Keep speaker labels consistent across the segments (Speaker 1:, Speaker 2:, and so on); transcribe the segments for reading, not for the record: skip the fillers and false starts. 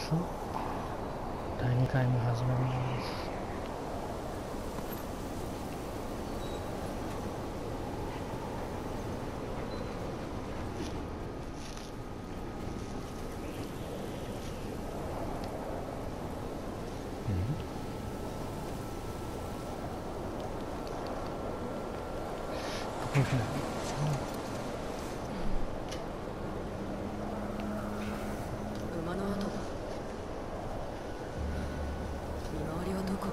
Speaker 1: さあ第2回目始めます。どこ行くの？
Speaker 2: 馬の跡だ。見回りはどこ？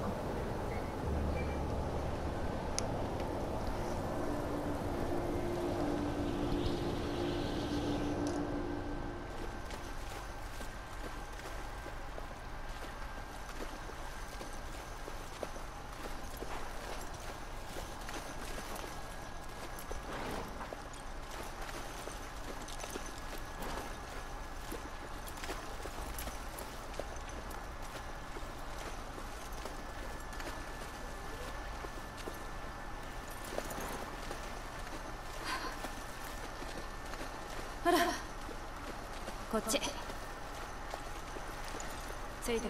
Speaker 2: ほら、こっち。ついてく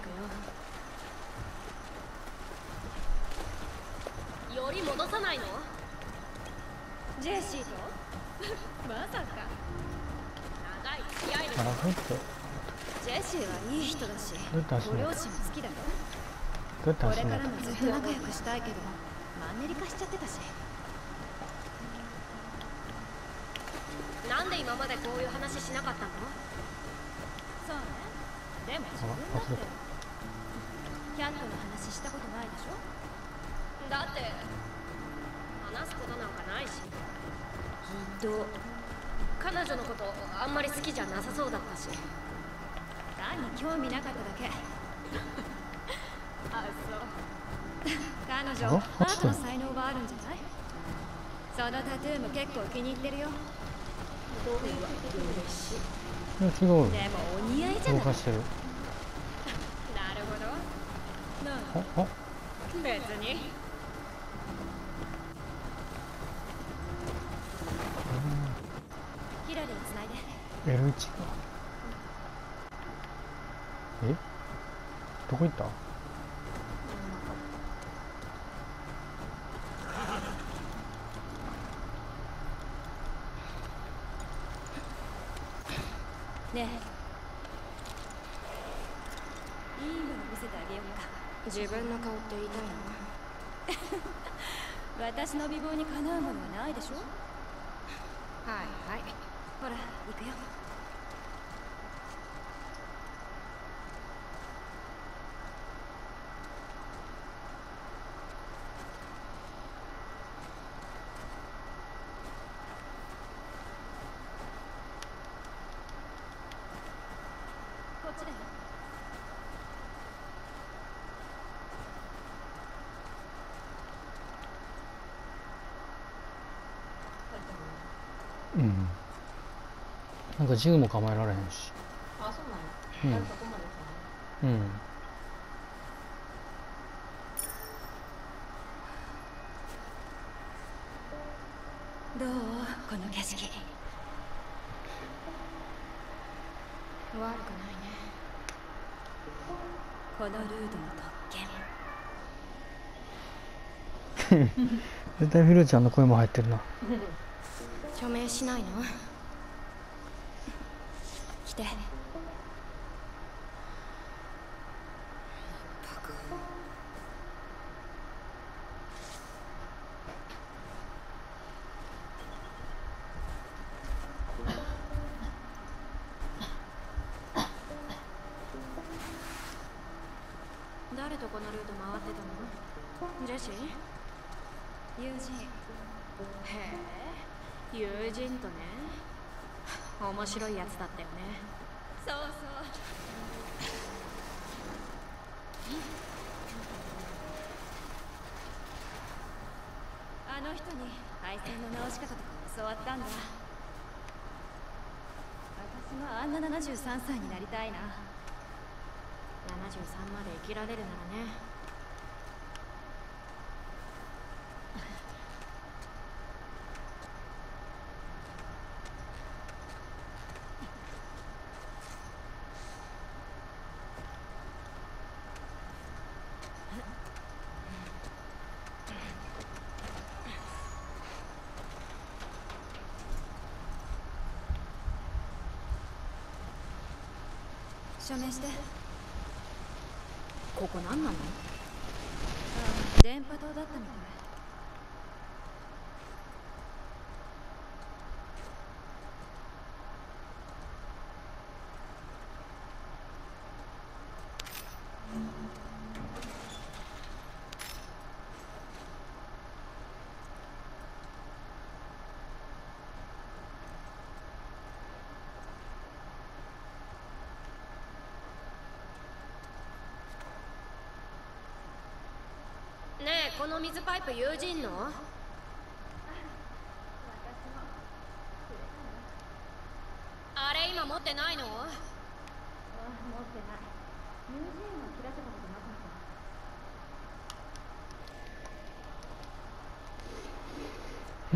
Speaker 2: よ。より戻さないの？ジェシーと？まさか。長い付き合いの。
Speaker 1: あら、入って。
Speaker 2: ジェシーはいい人だし、
Speaker 1: どうやって足
Speaker 2: ご両
Speaker 1: の？
Speaker 2: 親も好きだよ。
Speaker 1: どうやって
Speaker 2: こ
Speaker 1: 足の？
Speaker 2: れからもずっと仲良くしたいけど、マンネリ化しちゃってたし。なんで今までこういう話しなかったの？そうね。でも自分だってキャットの話したことないでしょ？だって話すことなんかないし。きっと彼女のことあんまり好きじゃなさそうだったし。単に興味なかっただけ。あ、そう。彼女アートの才能があるんじゃない？そのタトゥーも結構気に入ってるよ。嬉しい。
Speaker 1: いや違うよ。
Speaker 2: でもお似合いじゃない。
Speaker 1: 動かしてる。
Speaker 2: なるほど。
Speaker 1: あ、
Speaker 2: 別に。ヒラリーつないで。
Speaker 1: L1 か。え？どこ行った？
Speaker 2: ねえ、いいもの見せてあげようか。自分の顔って言いたいの？私の美貌にかなうものはないでしょ？はいはい。ほら、行くよ。こっちだよ。
Speaker 1: うん。なんか銃も構えられへんし。
Speaker 3: あ、そうなんや。
Speaker 1: うん。
Speaker 3: そこまでさ。
Speaker 1: うん。
Speaker 2: どう？この景色。悪くないね。このルートの特権。
Speaker 1: 絶対フィルちゃんの声も入ってるな。
Speaker 2: 署名しないの？来て。誰とこのルート回ってたの？ジェシー？友人。へえ、友人とね。面白いやつだったよね。そうそう。あの人に配線の直し方とか教わったんだ。私もあんな73歳になりたいな。73まで生きられるならね。 署名して。
Speaker 3: ここ何なの？
Speaker 2: 電波塔だったみたい。
Speaker 4: ねえ、この水パイプ友人の？あれ今持ってないの？
Speaker 2: 持ってない。友人は切らせたことなかった。
Speaker 1: うん。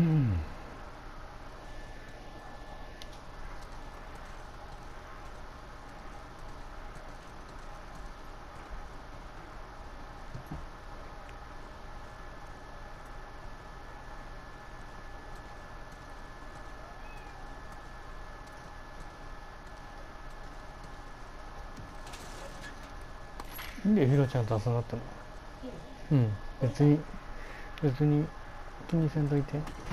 Speaker 1: なんでヒロちゃんと遊んだったの？うん、別に気にせんといて。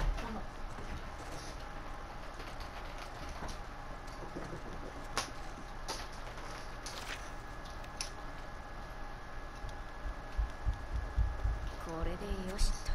Speaker 4: これでよしと。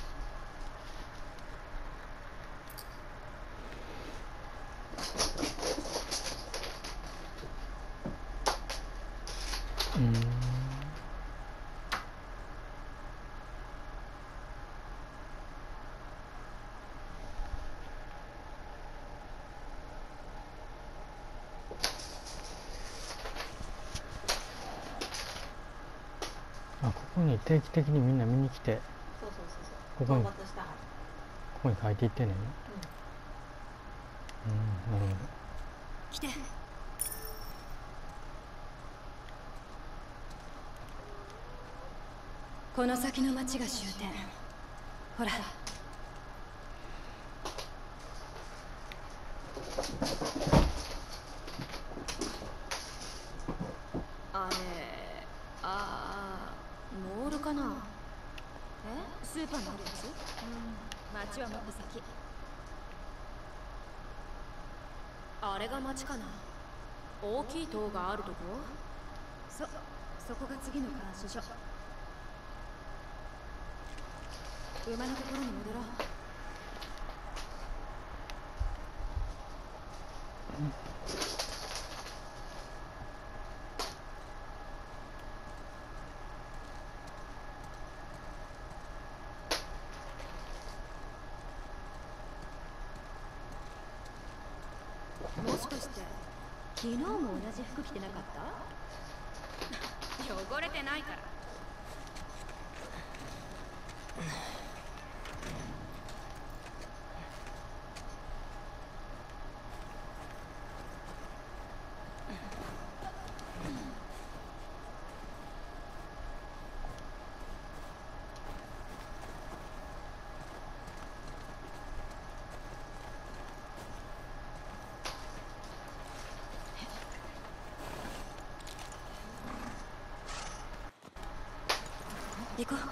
Speaker 1: あ、ここに定期的にみんな見に来て、
Speaker 3: そうそうそうそう。
Speaker 1: ここに
Speaker 3: 討伐したはず。
Speaker 1: ここに書いていってんねんね。なるほど。
Speaker 2: 来て。この先の町が終点。ほら。
Speaker 4: あれ、モールかな？
Speaker 2: え？スーパーのあるやつ？町はもっと先。
Speaker 4: あれが町かな？大きい塔があるとこ？
Speaker 2: そこが次の監視所。馬のところに戻ろう。もしかして昨日も同じ服着てなかった？
Speaker 4: 汚れてないから。
Speaker 2: 行こう。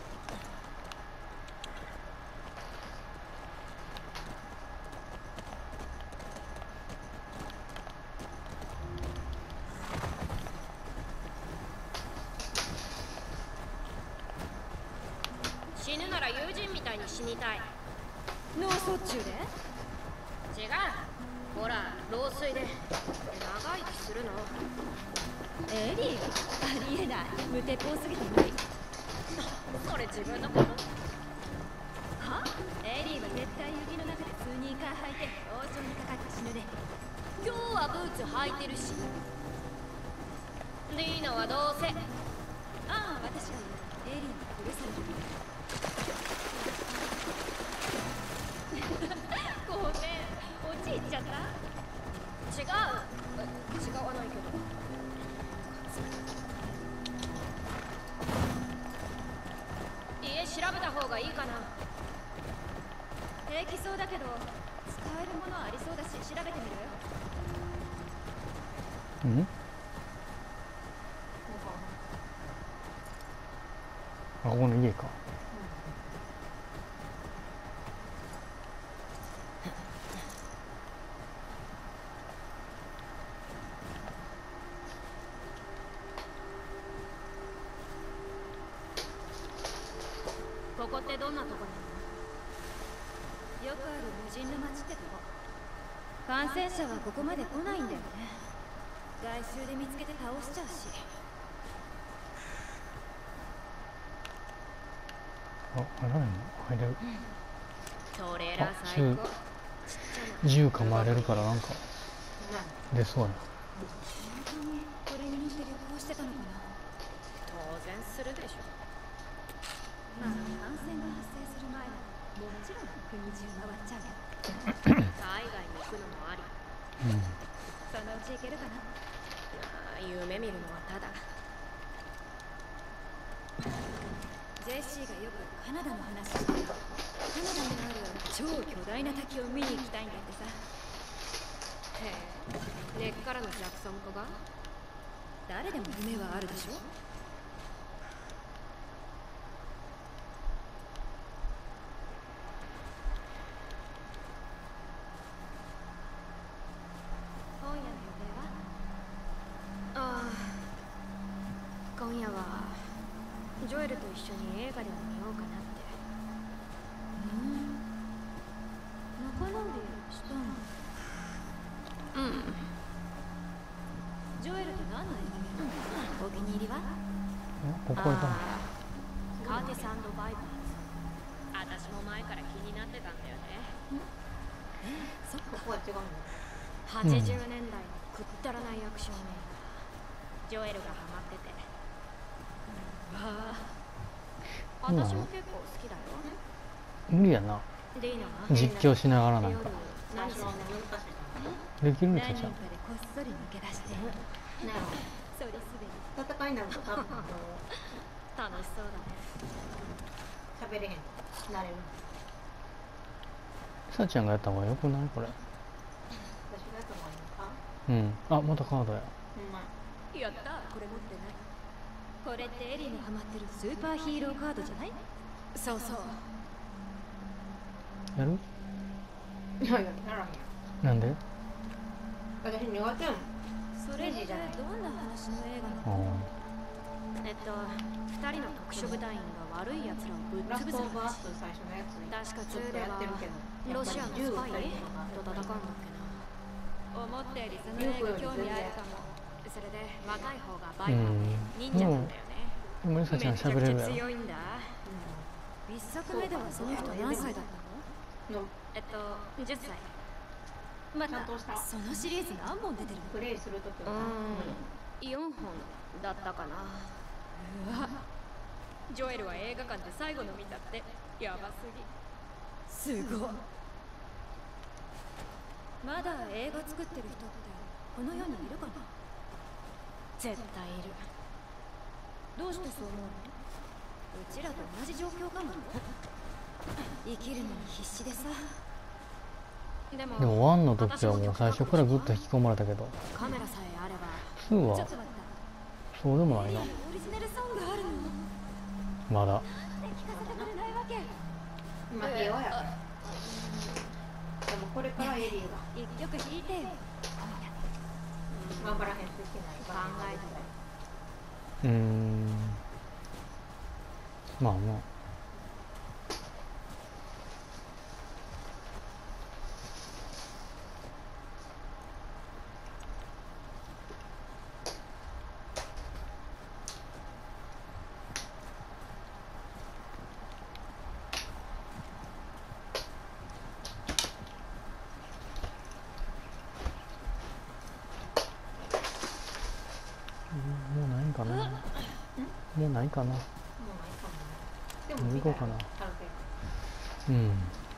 Speaker 4: 死ぬなら友人みたいに死にたい。
Speaker 2: 脳卒中で？
Speaker 4: 違う。ほら、老衰で長生きするの。
Speaker 2: エリーがありえない。無鉄砲すぎて無理。
Speaker 4: それ自分のこと？
Speaker 2: は？エリーは絶対雪の中でスニーカー履いてオーションにかかって死ぬで。
Speaker 4: 今日はブーツ履いてるし。ディーナはどうせ。
Speaker 2: ああ、私が言う。エリーに許される。ごめん、落ち入っちゃった？
Speaker 4: 違う。違わないけど。家調べた方がいいかな。
Speaker 2: 平気そうだけど使えるものありそうだし調べてみる？
Speaker 1: ここの家か。
Speaker 2: ここってどんなとこなの？よくある無人の街ってとこ。感染者はここまで来ないんだよね。外周で見つけて倒しちゃうし。
Speaker 1: あ、入らないの？入れる。
Speaker 2: トレーラー
Speaker 1: あ、
Speaker 2: 最高。
Speaker 1: 銃構えれるからなんか出そうやな。
Speaker 2: 本当にこれに乗って旅行してたのかな。
Speaker 4: 当然するでしょ。
Speaker 2: まあ感染が発生する前ならもちろん国中回っちゃう
Speaker 4: 海
Speaker 2: けど。
Speaker 4: 外に行くのもあり。
Speaker 2: そのうち行けるかな。
Speaker 4: 夢見るのはただ。
Speaker 2: ジェシーがよくカナダの話してた。カナダにある超巨大な滝を見に行きたいんだってさ。
Speaker 4: へえ、根っからのジャクソン子が？
Speaker 2: 誰でも夢はあるでしょ。今夜の予定は？
Speaker 4: ああ、今夜はジョエルと一緒に映画でも見ようかなって。
Speaker 2: 仲直りしたの？
Speaker 4: うん。
Speaker 2: ジョエルと何の映画見るの？お気に入りは？
Speaker 1: ここいたの？
Speaker 4: カーティス&バイバーズ。私も前から気になってたんだよね。
Speaker 2: そっか。
Speaker 3: ここは違うの。
Speaker 4: 80年代のくったらないアクション映画。ジョエルがハマってて。わあ、私も結構好きだよ。
Speaker 1: 無理やな。
Speaker 4: ディーナは
Speaker 1: 実況しながらなんか
Speaker 4: 夜何するの？
Speaker 1: できるんちゃう？
Speaker 2: 何人かでこっそり抜け出して
Speaker 3: ね
Speaker 2: そりすべり
Speaker 3: 戦いになると多分
Speaker 4: 楽しそうだね。
Speaker 3: 喋れへんなれる。
Speaker 1: さちゃんがやった方がよくないこれ？
Speaker 3: 私がやった方がいいのか。
Speaker 1: うん。あ、またカードや。
Speaker 3: ほんま。
Speaker 2: やったこれ持ってない。これってエリーのハマってるスーパーヒーローカードじゃない？そうそう。
Speaker 1: やる？
Speaker 3: いやいやならへん。
Speaker 1: なんで？
Speaker 3: 私苦手やもん。
Speaker 2: それってどんな話の映画なの？
Speaker 4: 2人の特殊部隊員が悪い奴らをぶっ
Speaker 3: ラス
Speaker 4: 潰すの
Speaker 3: トオブアス最初のやつ
Speaker 4: 確か
Speaker 3: ちょっと
Speaker 4: 2では
Speaker 3: やってるけど、
Speaker 4: ロシアのスパイ
Speaker 3: やっぱり銃撃ったりとか
Speaker 4: と戦うんだっけな。
Speaker 2: 思ったよりその映画興味あるかも。
Speaker 4: それで若い方がバイバーで忍者なんだよね。
Speaker 1: 今りさちゃん喋れるやろ。
Speaker 4: 強いんだ。
Speaker 2: 一作目ではその人何歳だったの？
Speaker 3: の
Speaker 4: 10歳。
Speaker 2: また
Speaker 3: ちゃんとした
Speaker 2: そのシリーズ何本出てるの？
Speaker 3: プレイするときは
Speaker 4: 4本だったかな。
Speaker 2: うわ、
Speaker 4: ジョエルは映画館で最後の見たってやばすぎ。
Speaker 2: すごい。まだ映画作ってる人ってこの世にいるかな？
Speaker 4: 絶対いる。
Speaker 2: どうしてそう思うの？うちらと同じ状況かも。生きるのに必死でさ。
Speaker 4: でも
Speaker 1: でも1の時はもう最初からグッと引き込まれたけど、
Speaker 4: カメラさえあれば。
Speaker 1: 2
Speaker 2: ちょっ
Speaker 1: は
Speaker 2: と待った。
Speaker 1: そうでもないな。
Speaker 2: オリジナルソングあるの？
Speaker 1: まだ。
Speaker 2: なんで聞かせてくれないわけ？
Speaker 3: 今平和やから。でもこれからエリーが
Speaker 2: 一曲弾いてよ。
Speaker 3: 頑張らへんといけない
Speaker 4: 考
Speaker 3: から
Speaker 4: えて
Speaker 1: まあまあ。もうないんかな。もうないかな。
Speaker 3: もうないかもね。でも
Speaker 1: 行こうかな。
Speaker 3: 見たらある
Speaker 1: うん。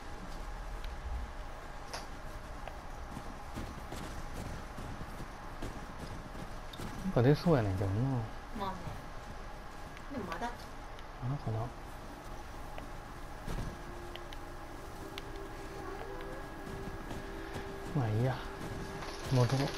Speaker 1: なんか出そうやねんけどな。
Speaker 3: けどまあね。でもまだ
Speaker 1: なんかな。まあいいや。戻ろう。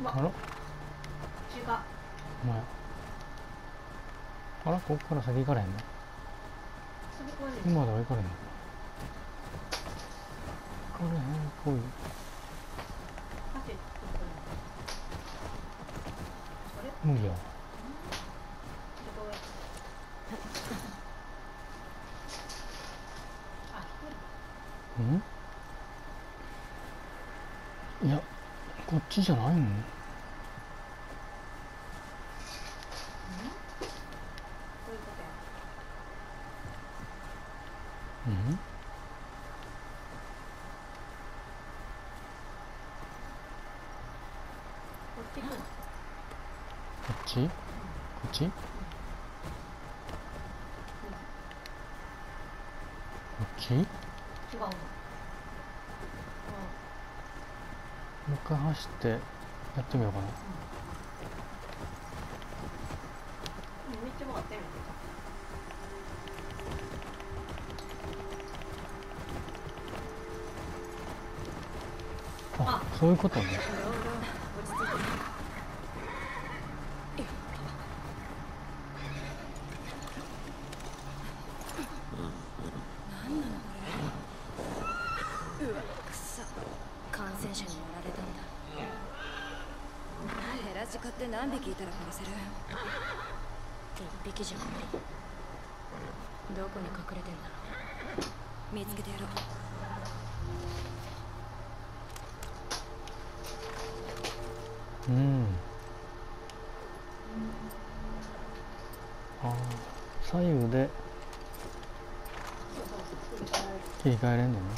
Speaker 1: あら、
Speaker 3: 血が
Speaker 1: お前あら、こっから先行かれへんの？
Speaker 3: それこれ
Speaker 1: 今では行かれへんの？行かれへんっぽい。
Speaker 3: 縦
Speaker 1: 無理やわ。いや、こっちじゃないの？うん？こっち？こっち？こっち？
Speaker 3: 違うの。
Speaker 1: もう一回走ってやってみようかな。
Speaker 3: めっちゃ回ってる。
Speaker 1: あ、そういうことね。
Speaker 2: うわ、くそ。感染者にやられたんだ。ヘラジカって何匹いたら殺せる？一匹じゃ無理。どこに隠れてんだろう。見つけてやろう。
Speaker 1: うん。ああ、左右で切り替えれんのね。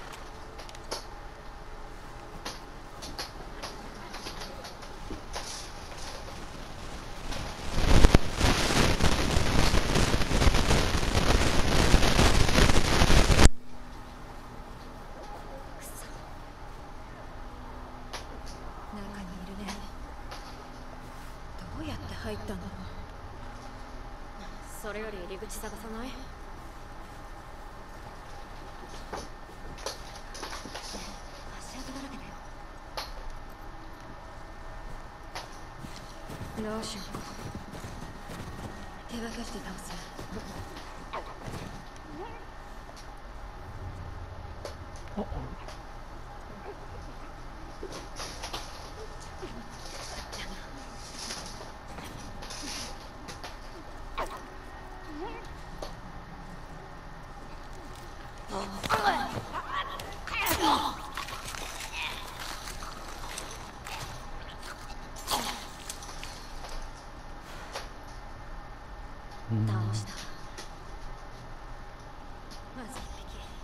Speaker 2: 中にいるね。どうやって入ったんだろう。それより入り口探さない？足跡だらけだよ。どうしようか。手分けして倒す。
Speaker 1: あ、
Speaker 2: 倒した。まず一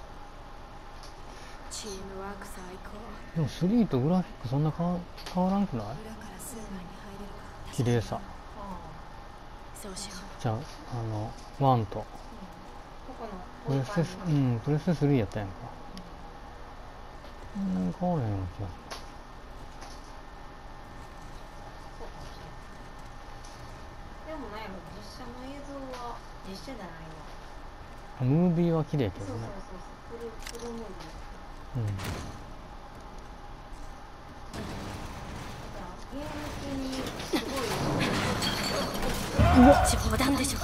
Speaker 2: 匹。チームワーク最高。
Speaker 1: でも3とグラフィックそんな変わらんくない？
Speaker 2: 裏からスーパーに入れるか。
Speaker 1: 綺麗さ。
Speaker 2: そうしよう。
Speaker 1: じゃあ、1と
Speaker 3: ここ
Speaker 1: プレステ、プレステ3やったやんか。変わらへんような気がす
Speaker 3: でもなんやろ、実写の映像は実写じゃないわ。
Speaker 1: る。ムービーは綺麗やけどね。
Speaker 3: そうそうそうそう、フルムービー。
Speaker 1: うん。
Speaker 3: ゲーム機にすごい。
Speaker 2: 冗談でしょ。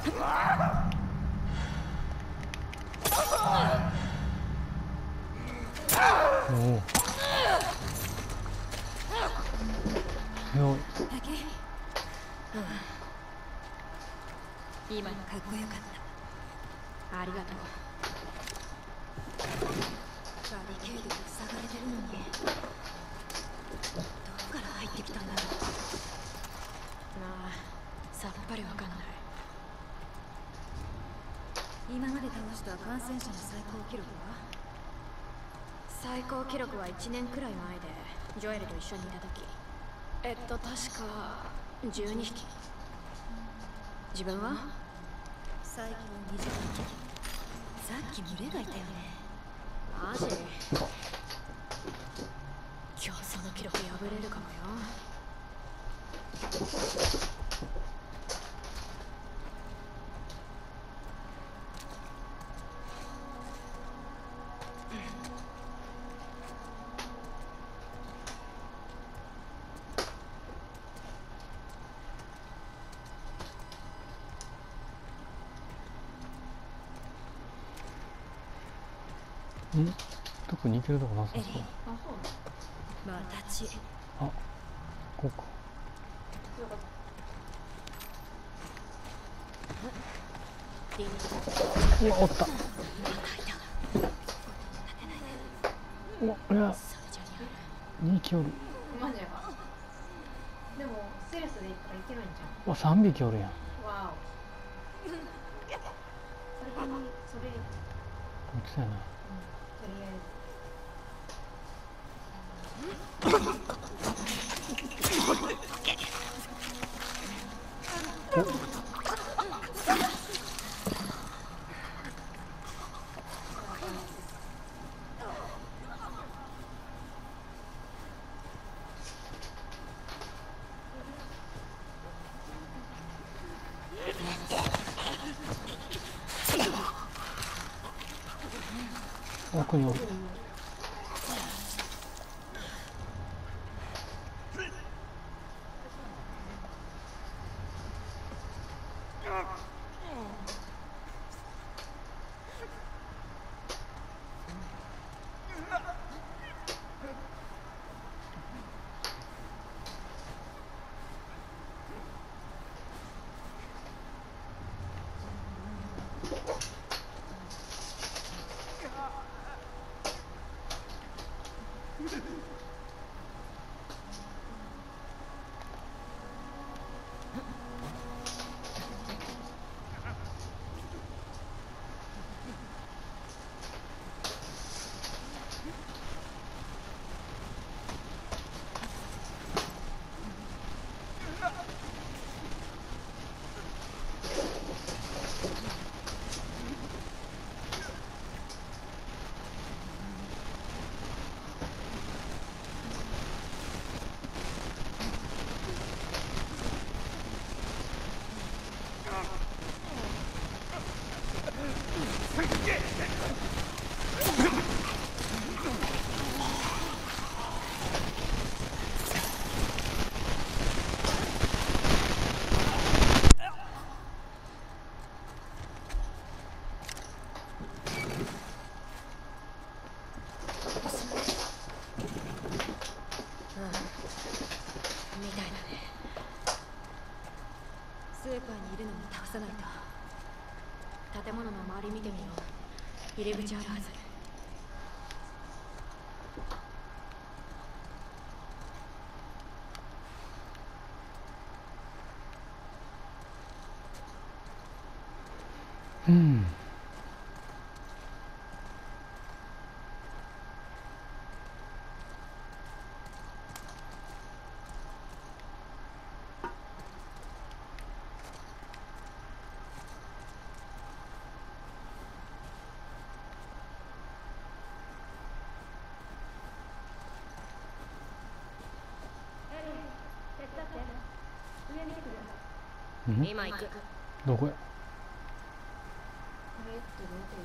Speaker 1: おお。強い。
Speaker 2: 今のかっこよかった。ありがとう。バリケードで塞がれてるのに、どこから入ってきたんだろう。まあ、さっぱりわかんない。今まで倒した感染者の最高記録は？最高記録は1年くらい前でジョエルと一緒にいた時、確か12匹。自分は最強20匹。さっき群れがいたよね。マジ？今日その記録破れるかもよ。
Speaker 1: ん、特に行けるとこなさそう。
Speaker 3: あ、そうなの。
Speaker 2: 私
Speaker 1: あ、こうか。
Speaker 3: よかっ
Speaker 2: ディ
Speaker 1: うわ、おった。うわ、いや、2匹おる。
Speaker 3: た。マジや。でもステルスで行ったらいけるんじゃん。
Speaker 1: うわ、3匹おるやん。
Speaker 3: わお。それにそれ、
Speaker 1: こっちだな。
Speaker 3: とりあえず。
Speaker 1: 奥におる。
Speaker 2: みたいだね。スーパーにいるのも倒さないと。建物の周り見てみよう。入り口あるはず。
Speaker 1: うん。うん、
Speaker 2: 今行く。
Speaker 1: どこや。
Speaker 3: これってどこ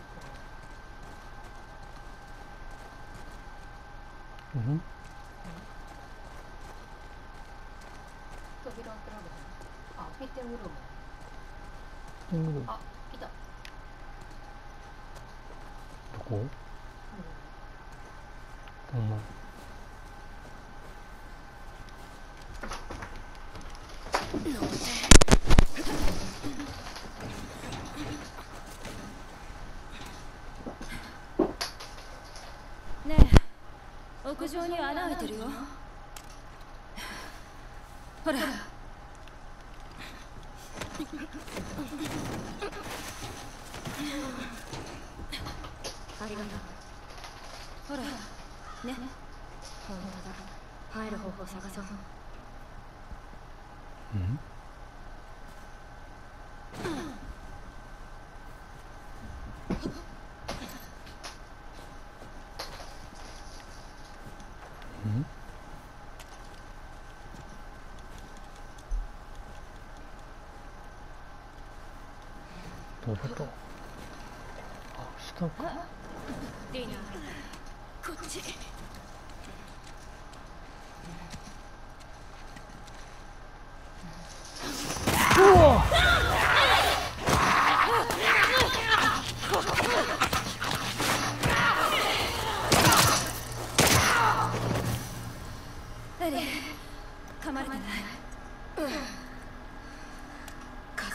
Speaker 3: 行くの？
Speaker 1: うん。
Speaker 3: 扉開けられる。あ、フィッティングルーム。
Speaker 1: うん、ど
Speaker 3: あ、いた。
Speaker 1: こ。ほんま。
Speaker 2: ねえ、屋上に穴開いてるよ。ほら。ありがとう。ほら、ね。本当だ。入る方法探そう。
Speaker 1: うん。うん。どういうこと。あ、下か。
Speaker 2: ディナー、こっち。
Speaker 1: うわ。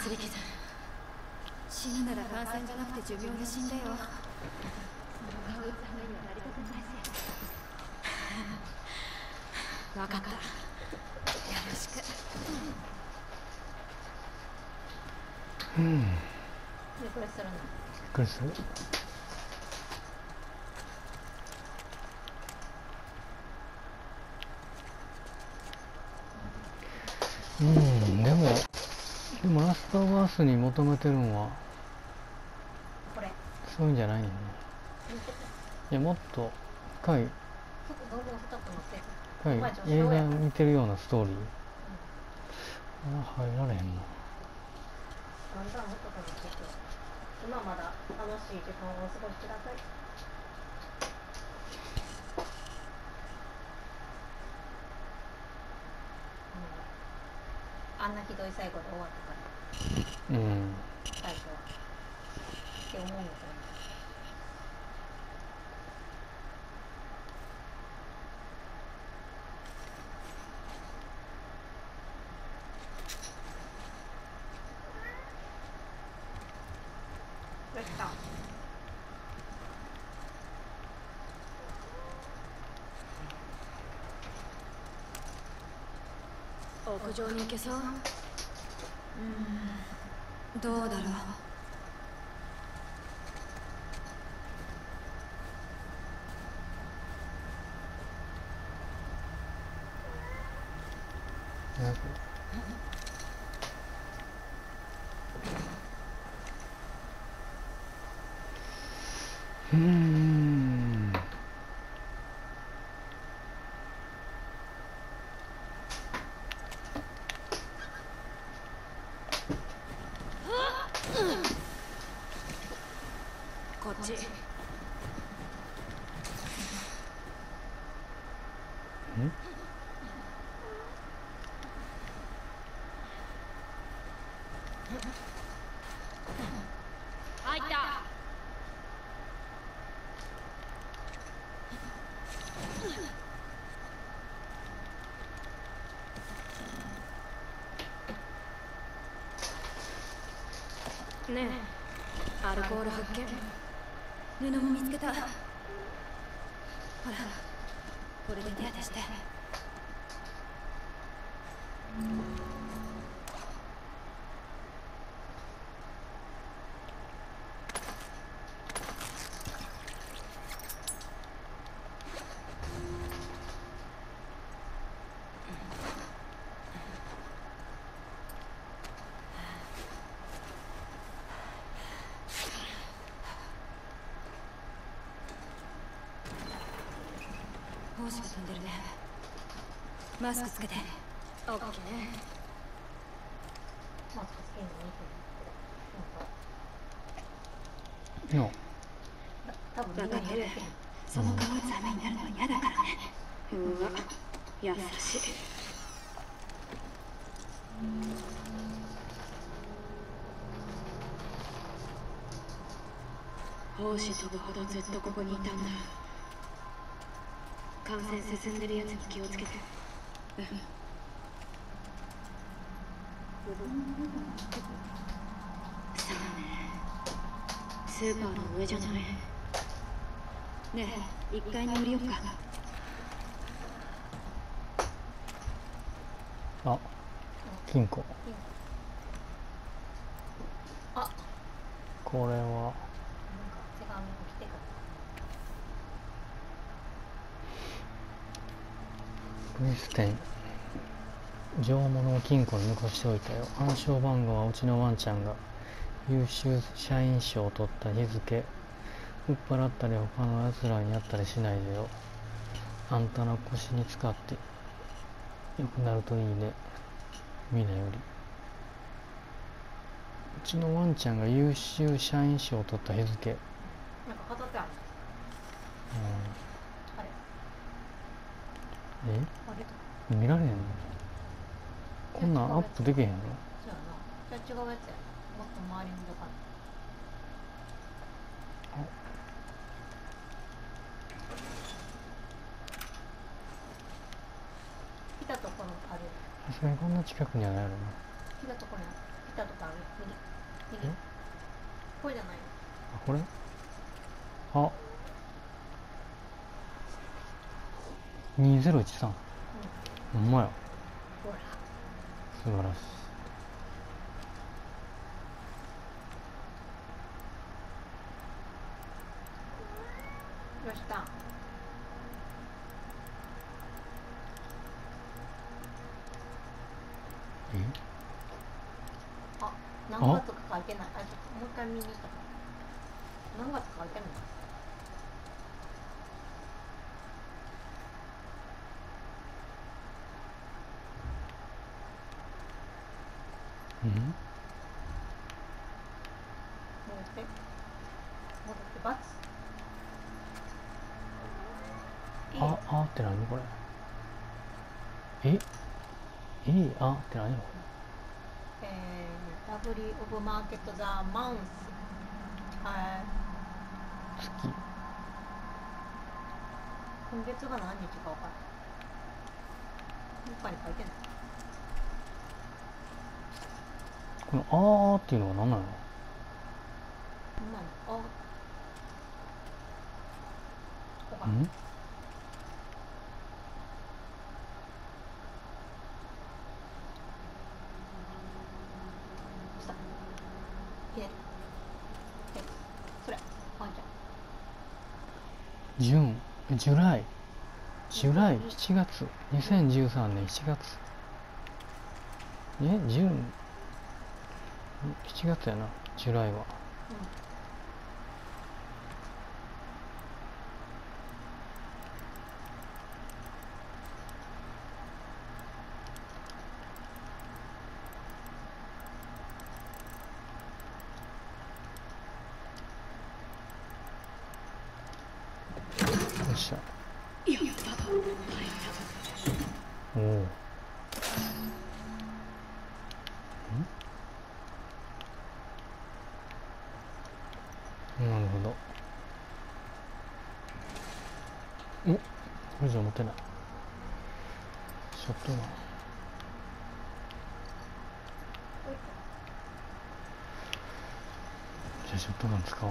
Speaker 2: すり傷。死ぬなら感染じゃなくて寿命で死んでよ。その顔打つためにはなりたくないぜ。分かった。よろしく。
Speaker 1: うん。びっ
Speaker 3: でこれするの。
Speaker 1: くりする。うん、でもラストバースに求めてるんは
Speaker 3: これ。
Speaker 1: そういうんじゃないねんね。いや、もっと深い
Speaker 3: どんどん深くなっていく。
Speaker 1: 深い映画見てるようなストーリー。あ、入られへんな。
Speaker 3: だんだん深くなっていく。今まだ楽しい時間をお過ごしください。あんなひどい最後で終わったから。
Speaker 1: うん。
Speaker 3: 最初は。って思うんだと思う。どうした？
Speaker 2: 屋上に行けそう？どうだろう。
Speaker 1: なんか
Speaker 2: こっち。入った。ねえ、アルコール発見。布も見つけた。ほら、これで手当てして。胞子が飛んでるね。マスクつけて。オッケー。
Speaker 3: マスクつけるの見てる。
Speaker 1: の
Speaker 3: 多分
Speaker 2: 分かってる。その顔打つ雨になるのは嫌だからね。うわ、優しい。胞子飛ぶほどずっとここにいたんだ。感染進んでるやつに気をつけて。うん。そうね。スーパーの上じゃない。ねえ、1階に降りよっか。
Speaker 1: あ、金庫。
Speaker 3: あ、
Speaker 1: これは
Speaker 3: なんか手紙が来てから。
Speaker 1: クリステン上物を金庫に残しておいたよ。暗証番号はうちのワンちゃんが優秀社員賞を取った日付。売っ払ったり他のやつらにやったりしないでよ。あんたの腰に使って良くなるといいね。みなより。うちのワンちゃんが優秀社員賞を取った日付。
Speaker 3: なんか飾ってある。あれ。あれ。
Speaker 1: 見られへんの？こんなんアップできへんの？
Speaker 3: そうやな。じゃあ違うやつや。もっと周りにどかん。来たところある。
Speaker 1: さすがにこんな近くにはないやろな。
Speaker 3: 来たところにある。 たとかある。右右。これじゃないの。
Speaker 1: あ、これ。あ、2013。ほんまや。
Speaker 3: ほら。
Speaker 1: 素晴らし
Speaker 3: どうした。
Speaker 1: い。
Speaker 3: あ、何月か書いてない。あ、ちょっともう一回見に行ったから。何月か書いてない。
Speaker 1: うん。
Speaker 3: 戻ってバツ。
Speaker 1: あって何これ。あって何こ
Speaker 3: ラブリーオブマーケットザマウンス。
Speaker 1: 月。
Speaker 3: 今月が何日か分からない。どっかに書いてない。
Speaker 1: このっていうのは何なの。
Speaker 3: ほんまに分から
Speaker 1: うんん。
Speaker 3: 下左それワンちゃん。
Speaker 1: ジュライ7月、2013年7月。7月やな、ジュライは。よっしゃ。おお。なるほど。これじゃ持てない。ショットガン。じゃあショットガン使おう。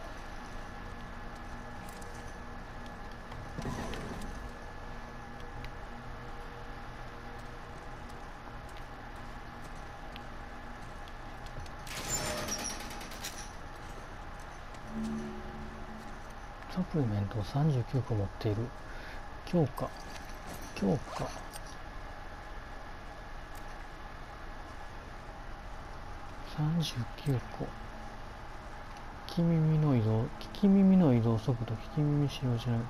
Speaker 1: サプリメントを39個持っている。強化39個。聞き耳の移動速度、聞き耳使用しない。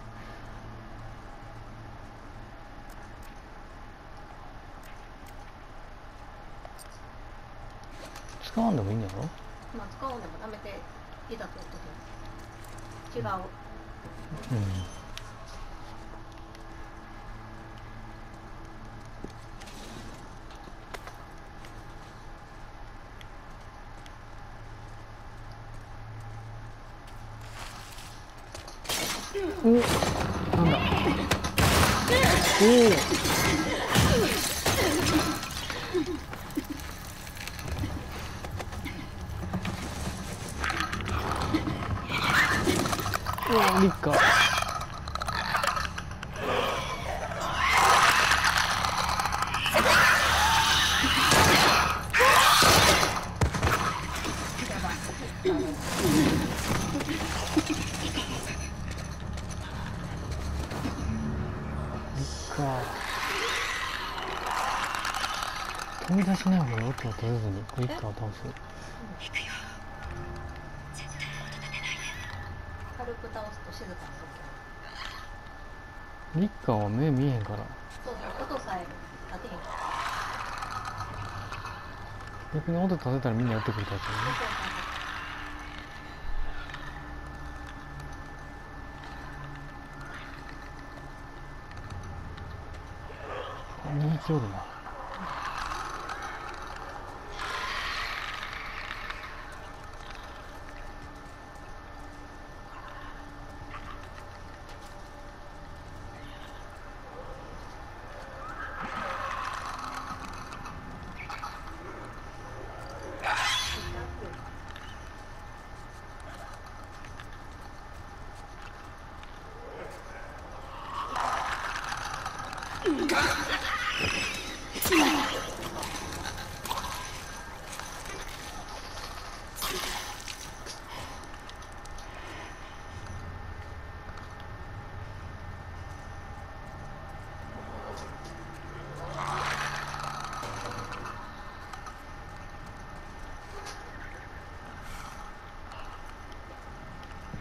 Speaker 1: 使わんでもいいんだろ。
Speaker 3: まあ使うんでもダメていざという時に違う。
Speaker 1: なんだ。リッカ。飛び出しない方が音を取れずにリッカーを倒す。
Speaker 3: 軽く倒すと静かになる。
Speaker 1: リッカーは目見えへんから。
Speaker 3: そうそう、音さえ当てへん。
Speaker 1: 逆に音立てたらみんなやってくるタイプだね。人気おるな。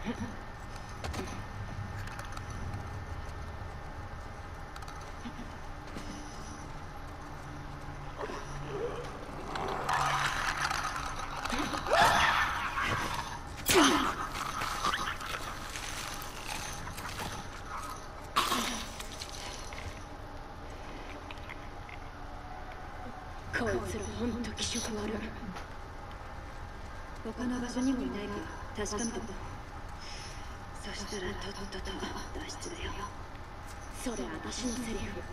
Speaker 2: こいつらほんと気色悪い。他の場所にもいないか確かめてこう。そしたらとっとと脱出だよ。それ私のセリフ。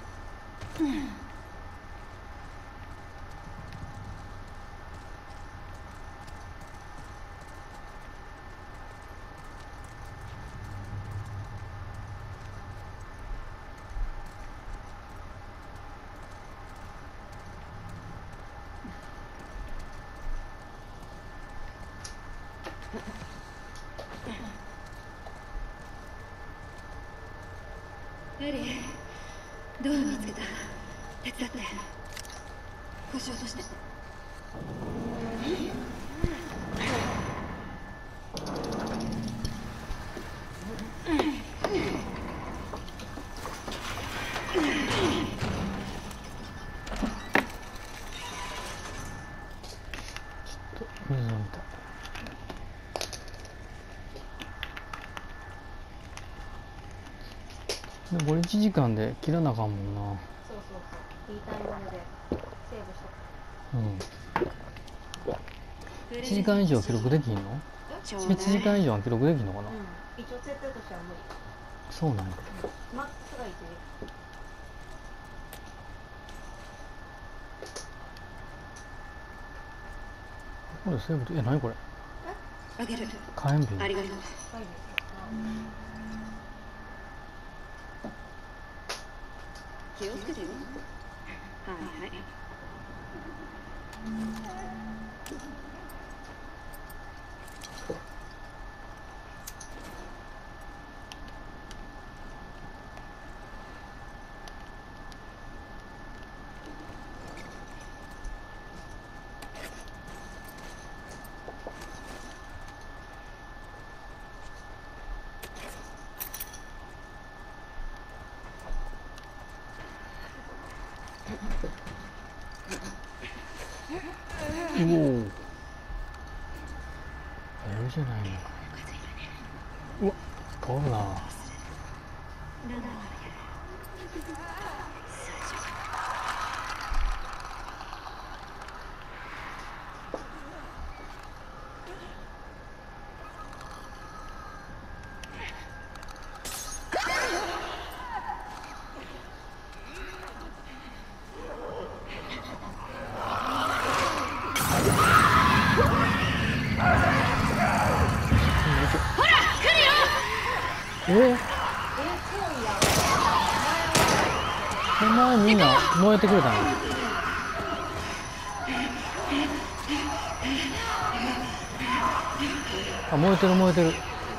Speaker 2: エリー、ドア見つけた。手伝って。腰落として。
Speaker 1: 水飲みたい。でこれ1時間で切らなあかんもんな。
Speaker 3: そうそうそう、いいタイミングでセーブしとく。
Speaker 1: うん。1時間以上記録できんの？1時間以上は記録できんのかな？
Speaker 3: 一応設定としては無理。
Speaker 1: そうなんや。
Speaker 3: マックスが1時間。
Speaker 1: これセーブで、何これ？
Speaker 2: あげる。
Speaker 1: 火炎瓶。
Speaker 2: ありがとう。気をつけてよ。はいはい。
Speaker 1: おお。やるじゃないの。うわ、飛ぶな。お前みんな燃えてくれたの？あ、燃えてる燃えてる。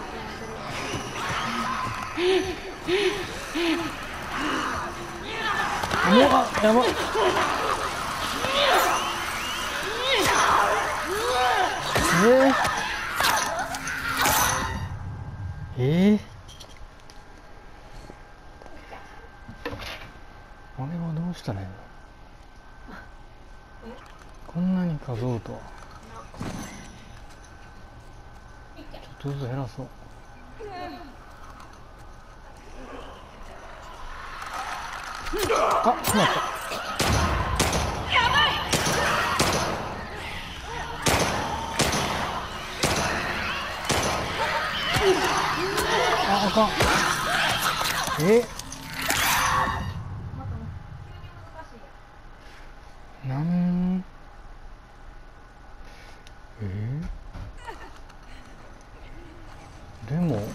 Speaker 1: あ、やば。あれはどうしたらいいの？こんなに数おうとは。ちょっとずつ減らそう。あ、しまった。あかん。なんでも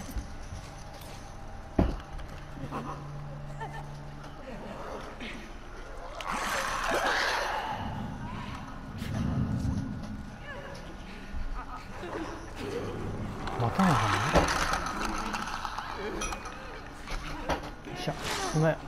Speaker 1: またのかな。よいしょ、うまい。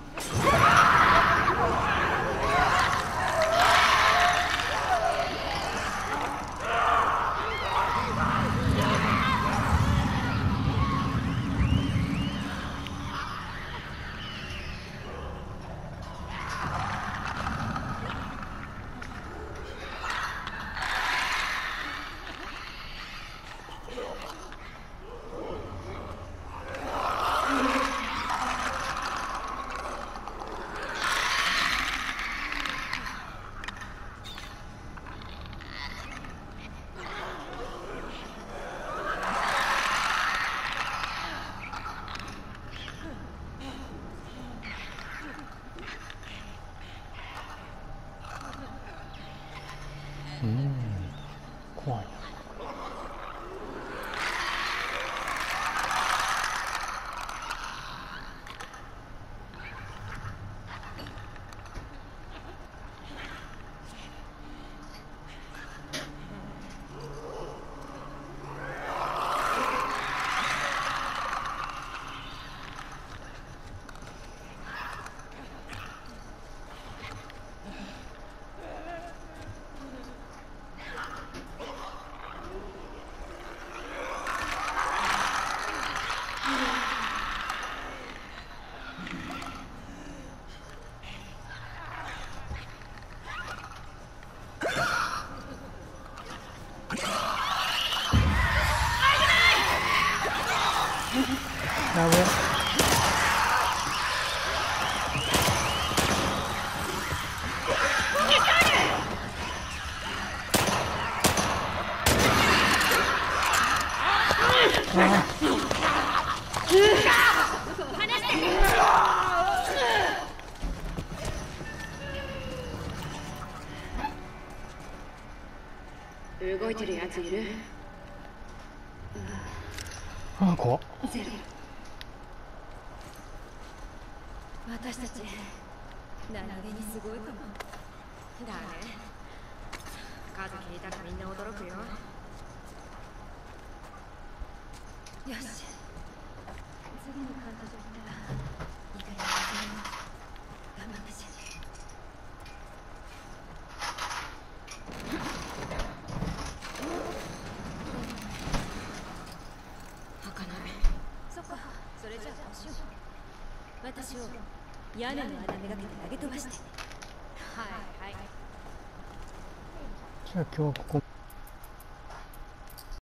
Speaker 1: 怖いな。やべ。
Speaker 2: 動いてるやついる？
Speaker 1: ああ、怖っ。
Speaker 2: ゼロ。私たち7げにすごいかも。だね。数聞いたらみんな驚くよ。よし。次のカンタジョったらいいから頑張ってし。開かない。そっか。それじゃあこうしよう。私を屋根の穴めがけて投げ飛ばして。はいはい。
Speaker 1: じゃあ今日はここ。